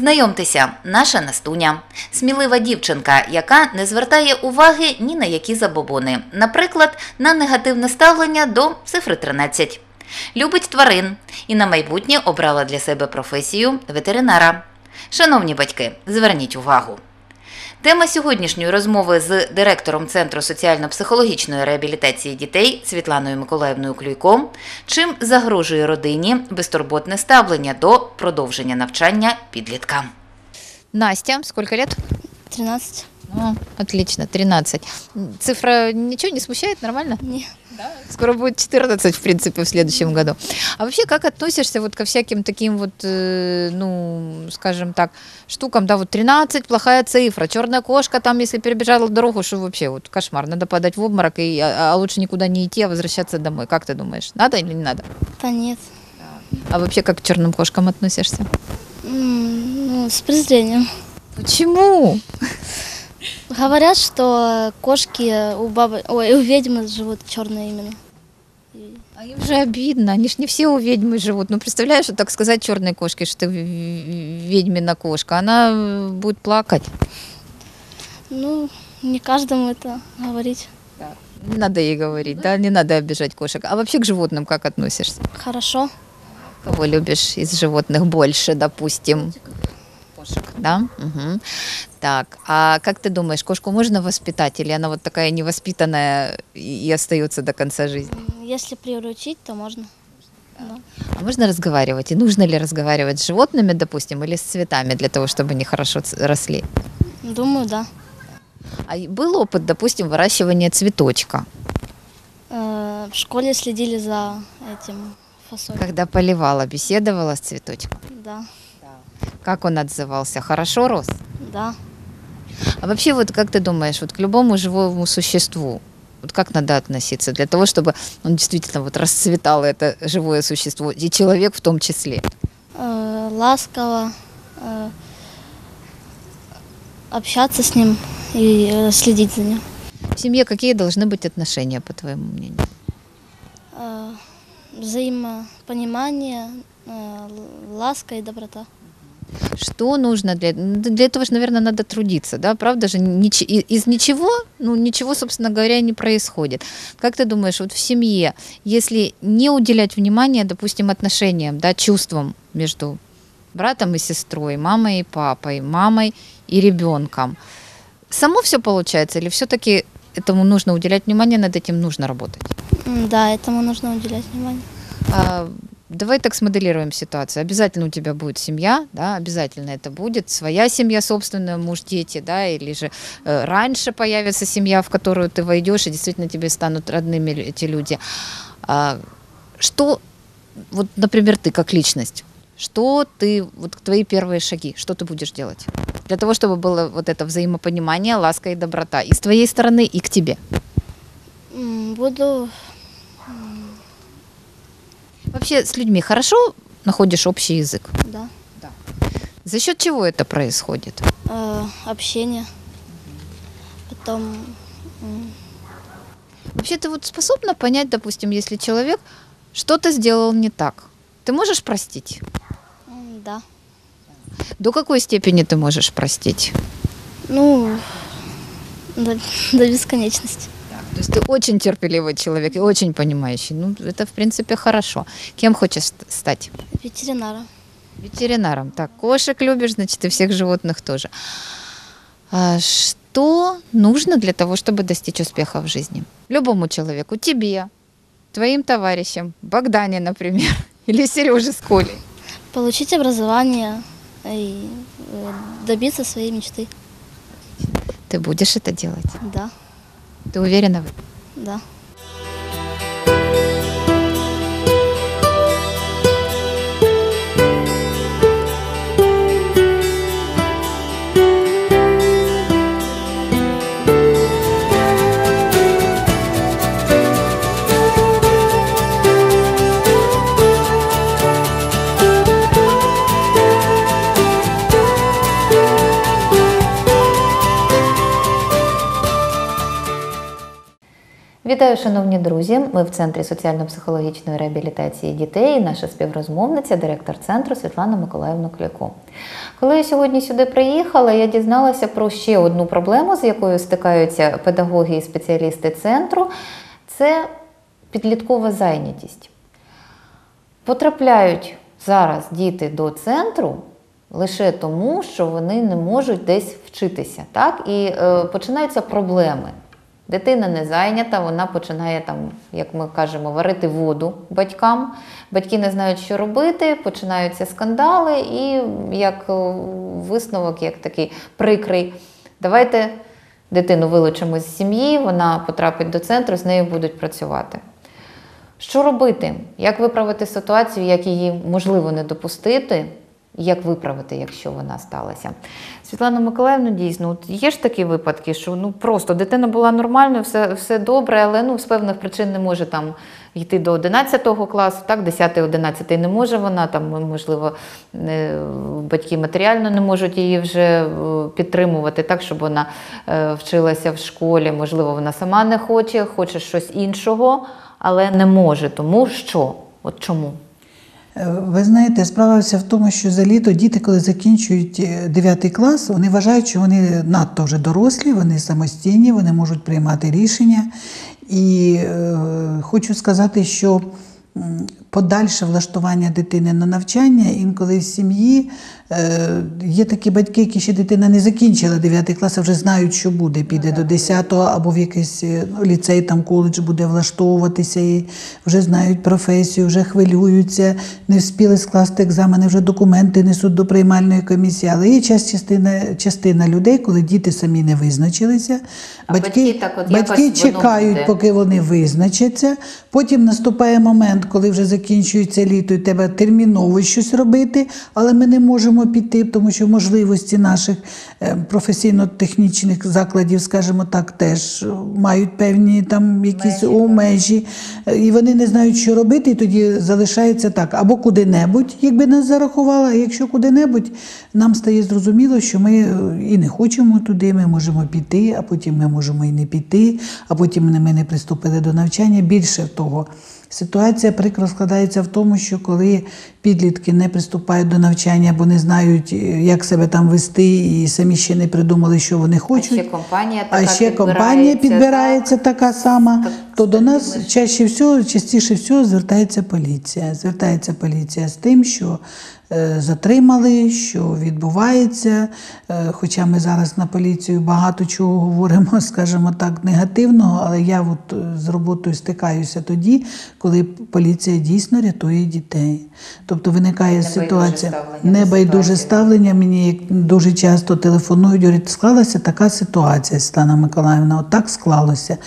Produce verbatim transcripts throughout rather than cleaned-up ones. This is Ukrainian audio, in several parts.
Знайомтеся, наша Настуня. Смілива дівчинка, яка не звертає уваги ні на які забобони. Наприклад, на негативне ставлення до цифри тринадцять. Любить тварин і на майбутнє обрала для себе професію ветеринара. Шановні батьки, зверніть увагу. Тема сьогоднішньої розмови з директором Центру соціально-психологічної реабілітації дітей Світланою Миколаївною Клюйко – чим загрожує родині безтурботне ставлення до продовження навчання підлітка. Настя, сколько лет? тринадцать. О, отлично, тринадцать. Цифра ничего не смущает, нормально? Нет. Да? Скоро будет четырнадцать, в принципе, в следующем году. А вообще, как относишься вот ко всяким таким вот, э, ну, скажем так, штукам, да, вот тринадцать, плохая цифра, черная кошка там, если перебежала дорогу, что вообще, вот кошмар, надо падать в обморок, и, а, а лучше никуда не идти, а возвращаться домой. Как ты думаешь, надо или не надо? Да нет. А вообще, как к черным кошкам относишься? М, Ну, с презрением. Почему? Говорят, что кошки у бабы, ой, у ведьмы живут черные именно. А им же обидно, они ж не все у ведьмы живут. Ну, представляешь, вот так сказать черной кошке, что ты ведьмина кошка, она будет плакать. Ну, не каждому это говорить. Не надо ей говорить, да, не надо обижать кошек. А вообще к животным как относишься? Хорошо. Кого любишь из животных больше, допустим? Кошек, да? Угу. Так, а как ты думаешь, кошку можно воспитать, или она вот такая невоспитанная и остается до конца жизни? Если приручить, то можно. Да. А можно разговаривать? И нужно ли разговаривать с животными, допустим, или с цветами для того, чтобы они хорошо ц- росли? Думаю, да. А и был опыт, допустим, выращивания цветочка, Э, В школе следили за этим фасолью. когда поливала, беседовала с цветочком? Да. Как он отзывался? Хорошо рос? Да. А вообще, вот как ты думаешь, вот к любому живому существу, вот как надо относиться для того, чтобы он действительно вот расцветало, это живое существо, и человек в том числе? Э, Ласково э, общаться с ним и э, следить за ним. В семье какие должны быть отношения, по твоему мнению? Э, Взаимопонимание, э, л- ласка и доброта. Что нужно для... ну, Для этого же, наверное, надо трудиться, да? Правда же, нич... и- из ничего, ну, ничего, собственно говоря, не происходит. Как ты думаешь, вот в семье, если не уделять внимания, допустим, отношениям, да, чувствам между братом и сестрой, мамой и папой, мамой и ребенком, само все получается или все-таки этому нужно уделять внимание, над этим нужно работать? М, Да, этому нужно уделять внимание. А, Давай так смоделируем ситуацию. Обязательно у тебя будет семья, да, обязательно это будет своя семья собственная, муж, дети, да, или же э, раньше появится семья, в которую ты войдешь, и действительно тебе станут родными лю- эти люди. А, что, вот, например, ты как личность, что ты, вот твои первые шаги, что ты будешь делать? Для того, чтобы было вот это взаимопонимание, ласка и доброта и с твоей стороны, и к тебе. М, Буду Вообще с людьми хорошо находишь общий язык? Да. За счет чего это происходит? Э, общение. Потом м, Вообще ты вот способна понять, допустим, если человек что-то сделал не так, ты можешь простить? м, да. До какой степени ты можешь простить? Ну, до, до бесконечности. То есть ты очень терпеливый человек и очень понимающий. Ну, это, в принципе, хорошо. Кем хочешь ст- стать? Ветеринара. Ветеринаром. Так, кошек любишь, значит, и всех животных тоже. А что нужно для того, чтобы достичь успеха в жизни? Любому человеку, тебе, твоим товарищам, Богдане, например, или Сереже с Колей. Получить образование и э, добиться своей мечты. Ты будешь это делать? Да, Ты уверена в этом? да. Вітаю, шановні друзі! Ми в Центрі соціально-психологічної реабілітації дітей. Наша співрозмовниця, директор центру Світлана Миколаївна Клюко. Коли я сьогодні сюди приїхала, я дізналася про ще одну проблему, з якою стикаються педагоги і спеціалісти центру. Це підліткова зайнятість. Потрапляють зараз діти до центру лише тому, що вони не можуть десь вчитися, так? І е, починаються проблеми. Дитина не зайнята, вона починає, там, як ми кажемо, варити воду батькам. Батьки не знають, що робити, починаються скандали і як висновок, як такий прикрий. Давайте дитину вилучимо з сім'ї, вона потрапить до центру, з нею будуть працювати. Що робити? Як виправити ситуацію, як її можливо не допустити? Як виправити, якщо вона сталася? Світлана Миколаївна, дійсно, от є ж такі випадки, що ну, просто дитина була нормальною, все, все добре, але ну, з певних причин не може там йти до одинадцятого класу, так, десятий-одинадцятий не може вона, там, можливо, батьки матеріально не можуть її вже підтримувати, так, щоб вона вчилася в школі, можливо, вона сама не хоче, хоче щось іншого, але не може. Тому що? От чому? Ви знаєте, справа вся в тому, що за літо діти, коли закінчують дев'ятий клас, вони вважають, що вони надто вже дорослі, вони самостійні, вони можуть приймати рішення. І е, хочу сказати, що подальше влаштування дитини на навчання інколи в сім'ї е, є такі батьки, які ще дитина не закінчила дев'ятий клас, а вже знають, що буде. Піде до десятого або в якийсь ліцей, там коледж буде влаштовуватися і вже знають професію, вже хвилюються, не встигли скласти екзамени, вже документи несуть до приймальної комісії. Але є частина, частина людей, коли діти самі не визначилися, а батьки, батьки, так от батьки чекають, поки вони визначаться, потім наступає момент, коли вже закінчується літо і треба терміново щось робити, але ми не можемо піти, тому що можливості наших професійно-технічних закладів, скажімо так, теж мають певні там якісь межі, межі, і вони не знають, що робити, і тоді залишається так, або куди-небудь, якби нас зарахували, а якщо куди-небудь, нам стає зрозуміло, що ми і не хочемо туди, ми можемо піти, а потім ми можемо і не піти, а потім ми не приступили до навчання. Більше того, ситуація прикро складається в тому, що коли підлітки не приступають до навчання, бо не знають, як себе там вести, і самі ще не придумали, що вони хочуть, а ще компанія така, а ще компанія підбирається так, така сама, так, то до нас чаще всього, частіше всього звертається поліція. Звертається поліція з тим, що е, затримали, що відбувається, е, хоча ми зараз на поліцію багато чого говоримо, скажімо так, негативного, але я от з роботою стикаюся тоді, коли поліція дійсно рятує дітей. Тобто виникає ситуація, небайдуже ставлення, мені дуже часто телефонують, говорять, склалася така ситуація, Світлана Миколаївна, от так склалося.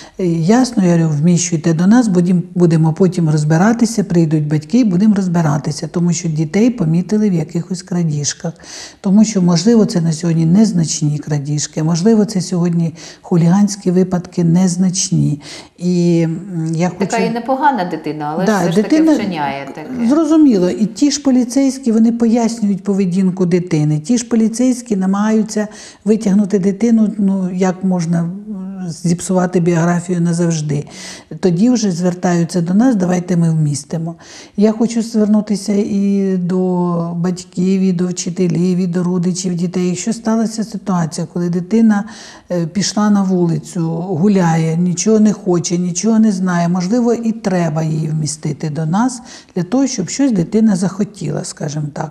Ясно, я говорю, вміщуйте до нас, будемо потім розбиратися, прийдуть батьки, будемо розбиратися, тому що дітей помітили в якихось крадіжках. Тому що, можливо, це на сьогодні незначні крадіжки, можливо, це сьогодні хуліганські випадки незначні. І я така хочу... і непогана дитина, але да, все ж дитина... таки вчиняє таке. Зрозуміло. І ті ж поліцейські, вони пояснюють поведінку дитини. Ті ж поліцейські намагаються витягнути дитину, ну, як можна зіпсувати біографію назавжди. Тоді вже звертаються до нас, давайте ми вмістимо. Я хочу звернутися і до батьків, і до вчителів, і до родичів дітей. Якщо сталася ситуація, коли дитина пішла на вулицю, гуляє, нічого не хоче, нічого не знає, можливо, і треба її вмістити до нас, для того, щоб щось дитина захотіла, скажімо так.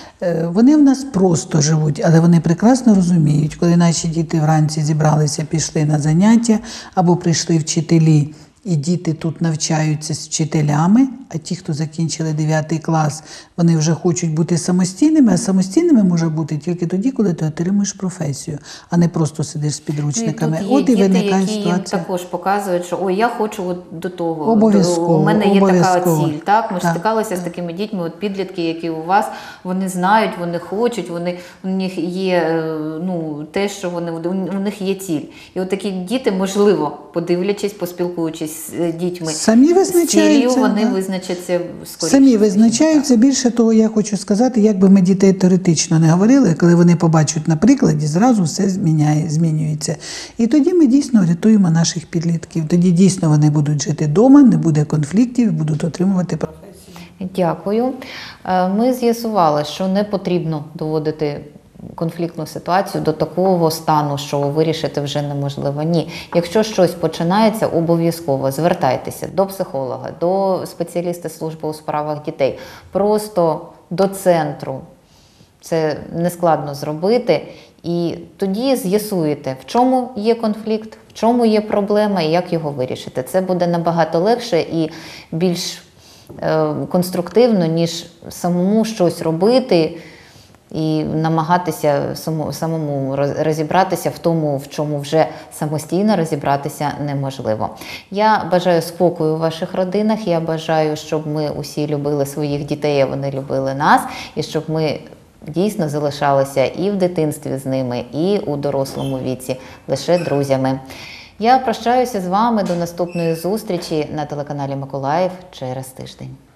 Вони в нас просто живуть, але вони прекрасно розуміють, коли наші діти вранці зібралися, пішли на заняття, або прийшли вчителі, і діти тут навчаються з вчителями, а ті, хто закінчили дев'ятий клас, вони вже хочуть бути самостійними, а самостійними може бути тільки тоді, коли ти отримуєш професію, а не просто сидиш з підручниками. І тут є От і діти, виникає які їм ситуація. також показують, що ой, я хочу от до того, Обов'язково, у мене є така обов'язково. ціль. Так? Ми ж Так. стикалися з такими дітьми, от підлітки, які у вас, вони знають, вони хочуть, вони, у них є е, ну, те, що вони, у них є ціль. І от такі діти, можливо, подивлячись, поспілкуючись з дітьми. Самі З визначаються. ціллю вони да. визначаться скоріше. Самі визначаються. Більше того, я хочу сказати, як би ми дітей теоретично не говорили, коли вони побачать на прикладі, зразу все зміняє, змінюється. І тоді ми дійсно рятуємо наших підлітків. Тоді дійсно вони будуть жити вдома, не буде конфліктів, будуть отримувати професію. Дякую. Е, Ми з'ясували, що не потрібно доводити конфліктну ситуацію до такого стану, що вирішити вже неможливо. Ні. Якщо щось починається, обов'язково звертайтеся до психолога, до спеціаліста служби у справах дітей, просто до центру. Це нескладно зробити. І тоді з'ясуєте, в чому є конфлікт, в чому є проблема і як його вирішити. Це буде набагато легше і більш е, конструктивно, ніж самому щось робити і намагатися самому, самому розібратися в тому, в чому вже самостійно розібратися неможливо. Я бажаю спокою у ваших родинах, я бажаю, щоб ми усі любили своїх дітей, а вони любили нас, і щоб ми дійсно залишалися і в дитинстві з ними, і у дорослому віці лише друзями. Я прощаюся з вами до наступної зустрічі на телеканалі Миколаїв через тиждень.